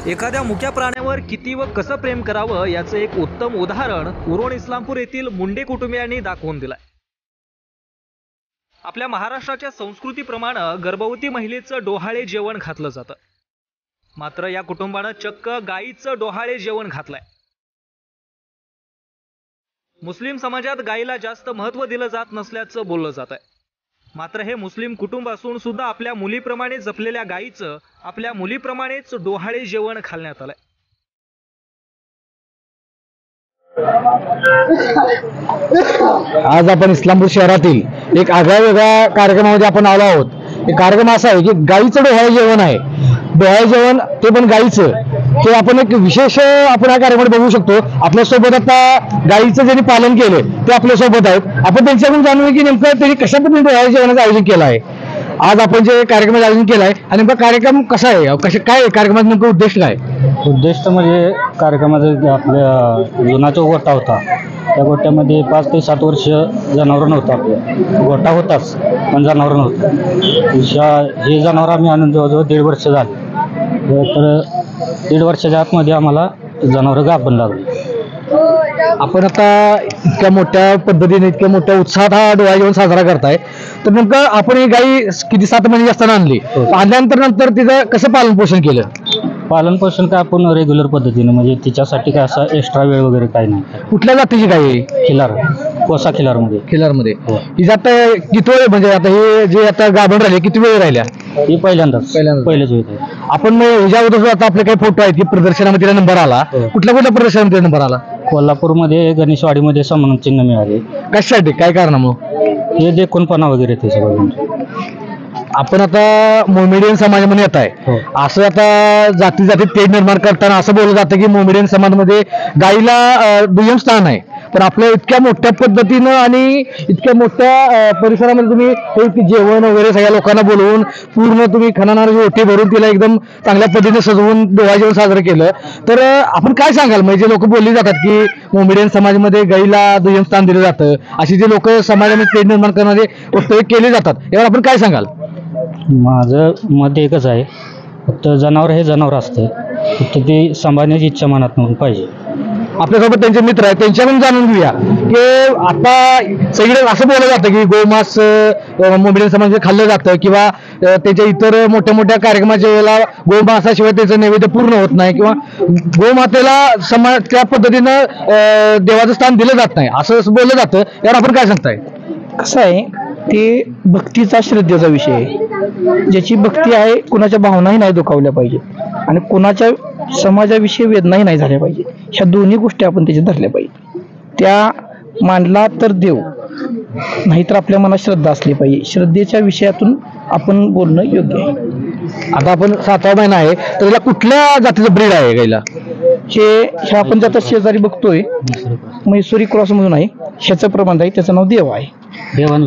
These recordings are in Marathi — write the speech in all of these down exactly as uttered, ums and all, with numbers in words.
एखाद्या मुक्या प्राण्यावर किती व कसं प्रेम करावं याचं एक उत्तम उदाहरण उरोण इस्लामपूर येथील मुंडे कुटुंबियांनी दाखवून दिलंय। आपल्या महाराष्ट्राच्या संस्कृतीप्रमाणे गर्भवती महिलेचं डोहाळे जेवण घातलं जातं, मात्र या कुटुंबानं चक्क गाईचं डोहाळे जेवण घातलंय। मुस्लिम समाजात गाईला जास्त महत्त्व दिलं जात नसल्याचं बोललं जात आहे, मात्र हे मुस्लिम कुटुंब असून सुद्धा आपल्या मुलीप्रमाणे जपलेल्या गाईचं आपल्या मुलीप्रमाणेच डोहाळे जेवण घालण्यात आलंय। आज आपण इस्लामपूर शहरातील एक आगळ्या वेगळ्या कार्यक्रमामध्ये आपण आलो आहोत। एक कार्यक्रम असा आहे की गाईचं डोहाळे जेवण आहे। डोहाळे जेवण ते पण गाईचं, ते आपण एक विशेष आपण या कार्यक्रमात बघू शकतो। आपल्यासोबत आता गाईचं ज्यांनी पालन केलं ते आपल्यासोबत आहेत। आपण त्यांच्याकडून जाणूया की नेमकं त्यांनी कशा पद्धतीने डोहाळे जेवणाचं आयोजन केलं आहे। आज आपण जे कार्यक्रमाचं आयोजन केलं आहे आणि नेमका कार्यक्रम कसा आहे, कसे काय कार्यक्रमाचा नेमका उद्देश काय? उद्दिष्ट म्हणजे कार्यक्रमाचा आपल्या जुना जो गोठा होता त्या गोठ्यामध्ये पाच ते सात वर्ष जनावर नव्हतं। आपल्या गोठा होताच पण जनावर नव्हतं। हे जनावर आम्ही आणून जवळजवळ दीड वर्ष झाले, तर दीड वर्षाच्या आतमध्ये आम्हाला जनावर गाभण लागली। आपण आता इतक्या मोठ्या पद्धतीने इतक्या मोठ्या उत्साहात हा डोहाळे जेवण साजरा करताय, तर नेमकं आपण ही गाई किती सात महिने असताना आणली, आणल्यानंतर नंतर तिचं कसं पालन पोषण केलं? पालन पोषण काय आपण रेग्युलर पद्धतीने, म्हणजे तिच्यासाठी काय असा एक्स्ट्रा वेळ वगैरे काही नाही। कुठल्या जातीची गाय आहे? खिलार, कोसा खिलारमध्ये खिलारमध्ये हो। ही जात किती वेळ, म्हणजे आता हे जे आता गाभण राहिले किती वेळ राहिल्या? ही पहिल्यांदाच पहिल्यांदाच. पहिलेच होते। आपण ह्याच्याबद्दल आता आपले काही फोटो आहेत की प्रदर्शनामध्ये तिला नंबर आला, हो। कुठल्या कुठल्या प्रदर्शनामध्ये नंबर आला? कोल्हापूरमध्ये गणेशवाडीमध्ये सन्मान चिन्ह मिळाले। कशासाठी, काय कारणामुळे? हे देखूनपणा वगैरे ते सगळं। आपण आता मोमेडियन समाजामध्ये येत आहे, हो। असं आता जाती जाती तेढ निर्माण करताना असं बोललं जातं की मोमेडियन समाजामध्ये गाईला अं, दुय्यम स्थान आहे, पण आपल्या इतक्या मोठ्या पद्धतीनं आणि इतक्या मोठ्या अं, परिसरामध्ये तुम्ही हे जेवण वगैरे सगळ्या लोकांना बोलवून पूर्ण तुम्ही खणानाची ओटी भरून तिला एकदम चांगल्या पद्धतीने सजवून डोहाळे जेवण साजरं केलं, तर अं, आपण काय सांगाल? म्हणजे लोक बोलली जातात की मोमेडियन समाजामध्ये गाईला दुय्यम स्थान दिलं जातं, अशी जे लोक समाजामध्ये तेढ निर्माण करणारे वक्तव्य केले जातात, यावर आपण काय सांगाल? माझं मत एकच आहे, फक्त जनावर हे जनावर असतं, फक्त ते सांभाळण्याची इच्छा मनात नव्हती पाहिजे। आपल्यासोबत त्यांचे मित्र आहेत, त्यांच्याकडून जाणून घेऊया की आता सगळीकडे असं बोललं जातं की गोमांस मोमेडियन समाज खाल्लं जातं, किंवा अं, त्याच्या इतर मोठ्या मोठ्या कार्यक्रमाच्या वेळेला गोमांसाशिवाय त्याचं नैवेद्य पूर्ण होत नाही, किंवा गोमातेला समाज त्या पद्धतीनं अं, देवाचं स्थान दिलं जात नाही असं बोललं जातं, यावर आपण काय सांगताय? कसं आहे, ते भक्तीचा श्रद्धेचा विषय आहे। ज्याची भक्ती आहे, कुणाच्या भावनाही नाही दुखावल्या पाहिजे आणि कुणाच्या समाजाविषयी वेदनाही नाही झाल्या पाहिजे। ह्या दोन्ही गोष्टी आपण त्याच्यात धरल्या पाहिजे। त्या मानला तर देव, नाहीतर आपल्या मनात श्रद्धा असली पाहिजे। श्रद्धेच्या विषयातून आपण बोलणं योग्य आहे। आता आपण सातवा महिना आहे, तर याला कुठल्या जातीचं ब्रीड आहे गाईला? हे हे आपण ज्याचा शेजारी बघतोय म्हैसूरी क्रॉस म्हणून आहे, ह्याचं प्रमाण आहे, त्याचं नाव देव आहे, देवान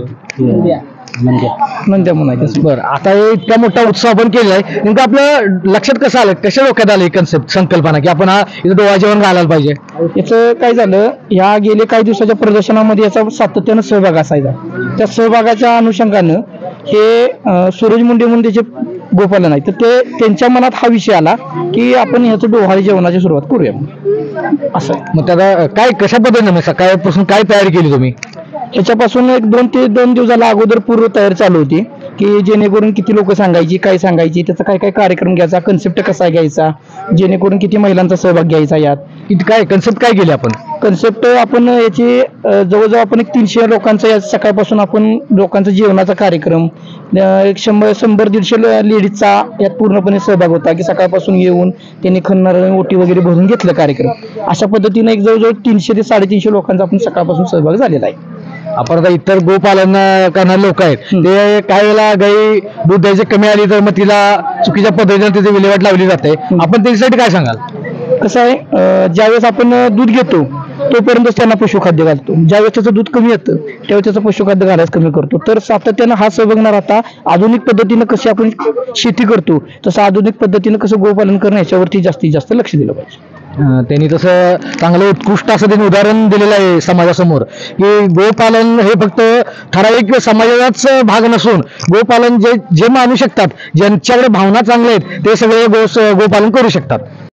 नंद्या म्हणून आहे त्याचं। बरं, आता हे इतका मोठा उत्सव आपण केलेला आहे, नेमकं आपल्या लक्षात कसं आलं, कशा डोक्यात आलं कन्सेप्ट, संकल्पना की आपण हा इथं डोहाळे जेवण घालायला पाहिजे? याचं काय झालं, या गेले काही दिवसाच्या प्रदर्शनामध्ये याचा सातत्यानं सहभाग असायचा। त्या सहभागाच्या अनुषंगानं हे अं, सूरज मुंडे म्हणून त्याचे गोपालन आहे, तर ते त्यांच्या मनात हा विषय आला की आपण ह्याचं डोहाळे जेवणाची सुरुवात करूया असं आहे। मग त्याला काय कशा पद्धतीने सकाळपासून काय तयारी केली तुम्ही? ह्याच्यापासून एक दोन ते दोन दिवसाला अगोदर पूर्व तयारी चालू होती की जेणेकरून किती लोक सांगायची, काय सांगायची, त्याचा काय काय कार्यक्रम घ्यायचा, कन्सेप्ट कसा घ्यायचा, जेणेकरून किती महिलांचा सहभाग घ्यायचा यात, किती काय कन्सेप्ट काय केली आपण? कन्सेप्ट आपण याची अ, जवळजवळ आपण एक तीनशे लोकांचा या सकाळपासून आपण लोकांचा जेवणाचा कार्यक्रम, अ, एक शंभर शंभर दीडशे लेडीजचा यात पूर्णपणे सहभाग होता की सकाळपासून येऊन त्यांनी खणणार ओटी वगैरे भरून घेतलं कार्यक्रम। अशा पद्धतीने एक जवळजवळ तीनशे ते साडेतीनशे लोकांचा आपण सकाळपासून सहभाग झालेला आहे। आपण आता इतर गोपालन करणारे लोक आहेत, ते काही वेळेला गाई दूध द्यायची कमी आली तर मग तिला चुकीच्या पद्धतीने तिची विल्हेवाट लावली जाते, आपण त्याच्यासाठी काय सांगाल? कसं आहे, अ, ज्यावेळेस आपण दूध घेतो तोपर्यंत त्यांना पशुखाद्य घालतो, ज्यावेळेस त्याचं दूध कमी येतं त्यावेळेस त्याचं पशुखाद्य घालायला कमी करतो। तर सातत्यानं हा सहभाग न राहता आधुनिक पद्धतीनं कशी आपण शेती करतो तसं आधुनिक पद्धतीनं कसं गोपालन करणं याच्यावरती जास्तीत जास्त लक्ष दिलं पाहिजे। अं, त्यांनी तसं चांगलं उत्कृष्ट असं त्यांनी उदाहरण दिलेलं आहे समाजासमोर की गोपालन हे फक्त ठराविक समाजाचाच भाग नसून गोपालन जे जे मानू शकतात, ज्यांच्याकडे भावना चांगल्या आहेत ते सगळे गो गोपालन करू शकतात।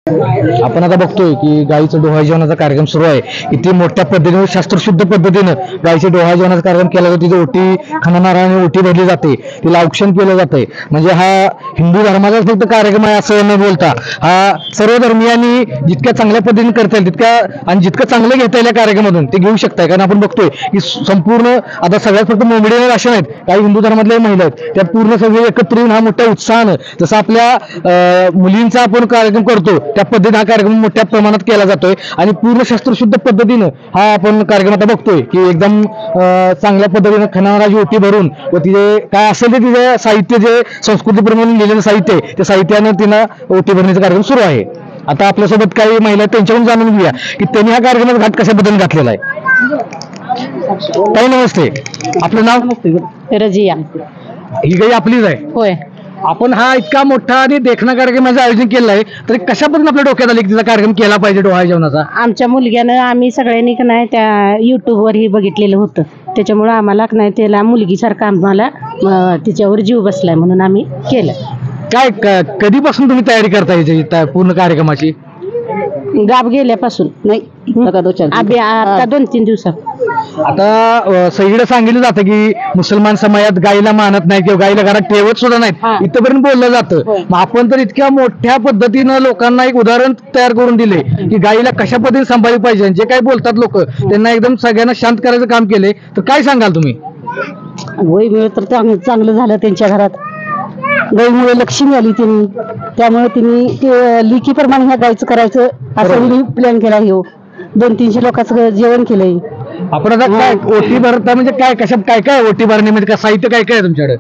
आपण आता बघतोय की गाईचं डोहाळ जेवणाचा कार्यक्रम सुरू आहे. किती मोठ्या पद्धतीने शास्त्रशुद्ध पद्धतीनं गाईचे डोहाळ जेवणाचा कार्यक्रम केला जातो. तिथे ओटी खणनाराने ओटी भरली जाते, तिला औक्षण केलं जाते. म्हणजे हा हिंदू धर्माचाच फक्त कार्यक्रम आहे असं न बोलता हा सर्व धर्मियांनी जितक्या चांगल्या पद्धतीने करता येईल तितक्या आणि जितकं चांगलं घेता येईल या कार्यक्रमातून ते घेऊ शकताय. कारण आपण बघतोय की संपूर्ण आता सगळ्यात फक्त मोमेडियन अशा नाहीत, काही हिंदू धर्मातल्या महिला आहेत त्या पूर्ण सगळे एकत्र येऊन हा मोठ्या उत्साहानं जसं आपल्या अं, मुलींचा आपण कार्यक्रम करतो त्या पद्धतीने हा कार्यक्रम मोठ्या प्रमाणात केला जातोय. आणि पूर्ण शास्त्रशुद्ध पद्धतीनं हा आपण कार्यक्रम आता बघतोय की एकदम अं, चांगल्या पद्धतीनं खणाराची ओटी भरून व तिथे काय असेल ते तिथे साहित्य जे संस्कृतीप्रमाणे लिहिलेलं साहित्य आहे त्या साहित्यानं तिनं ओटी भरण्याचा कार्यक्रम सुरू आहे. आता आपल्यासोबत काही महिला आहेत, त्यांच्याकडून जाणून घेऊया की त्यांनी हा कार्यक्रमात घाट कशा पद्धतीने घातलेला आहे. ताई नमस्ते, आपलं नाव? रजिया. ही गाई आपलीच आहे. होय. आपण हा इतका मोठा आणि देखणा कार्यक्रमाचं आयोजन केलं आहे तरी कशा पद्धतीने आपल्या डोक्यात आले की तिचा कार्यक्रम केला पाहिजे डोहाळ जेवणाचा? आमच्या मुलग्यानं आम्ही सगळ्यांनी का नाही त्या युट्यूबवर हे बघितलेलं होतं, त्याच्यामुळं आम्हाला का नाही त्याला मुलगीसारखं आम्हाला अं, तिच्यावर जीव बसलाय म्हणून आम्ही केलं. काय क- कधीपासून तुम्ही तयारी करता याची त्या पूर्ण कार्यक्रमाची? गाब गेल्यापासून नाही आम्ही आता दोन तीन दिवसात. आता अं, सगळीकडे सांगितलं जातं की मुसलमान समाजात गाईला मानत नाही किंवा गाईला घरात ठेवत सुद्धा हा. नाहीत, इथपर्यंत बोललं जातं. होय. मग आपण तर इतक्या मोठ्या पद्धतीनं लोकांना एक उदाहरण तयार करून दिले की गाईला कशा पद्धतीने सांभाळली पाहिजे. जे काही बोलतात लोक त्यांना एकदम सगळ्यांना शांत करायचं काम केले, तर काय सांगाल तुम्ही? वय मिळ तर चांग- चांगलं झालं त्यांच्या घरात. गाईमुळे लक्ष्मी आली तिने, त्यामुळे तिने ते लिखीप्रमाणे ह्या गायचं करायचं असं प्लॅन केला. हो दोन तीनशे लोकांचं जेवण केलंय. आपण आता काय ओटी भरता म्हणजे काय कशा काय काय ओटी भरण्यामध्ये काय साहित्य काय काय आहे तुमच्याकडे?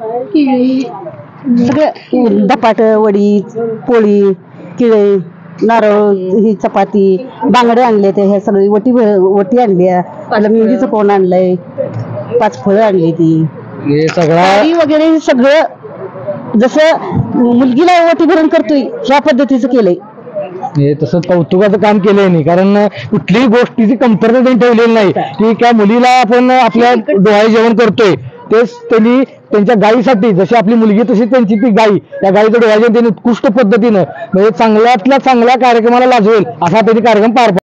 सगळं धपाट, वडी, पोळी, किळे, नारळ, ही चपाती, बांगडे आणले ते ह्या सगळी वटी वटी आणल्या, आपलं मेहंदीचं कोण आणलंय, पाच फळं आणली ती हे सगळा साडी वगैरे हे सगळं जसं मुलगीला वटी भरण करतोय ह्या पद्धतीचं केलंय. हे तसं कौतुकाचं काम केलंय नाही, कारण कुठलीही गोष्टीची कमतरता त्यांनी ठेवलेली नाही की त्या मुलीला आपण आपल्या डोहाळे जेवण करतोय तेच त्यांनी त्यांच्या गायीसाठी जशी आपली मुलगी तशी त्यांची ती गायी त्या गायीचं डोहाळे जेवण त्यांनी उत्कृष्ट पद्धतीनं म्हणजे चांगल्यातल्या चांगल्या कार्यक्रमाला लाजवेल असा त्यांनी कार्यक्रम पार